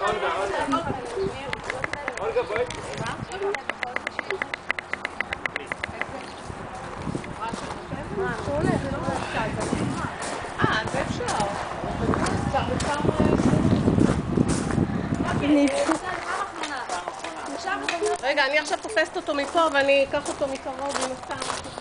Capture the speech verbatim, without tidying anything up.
אולגה, בואי. אה, זה אפשר. רגע, אני עכשיו תופסת אותו מפה ואני אקח אותו מקרוב עם הסתם.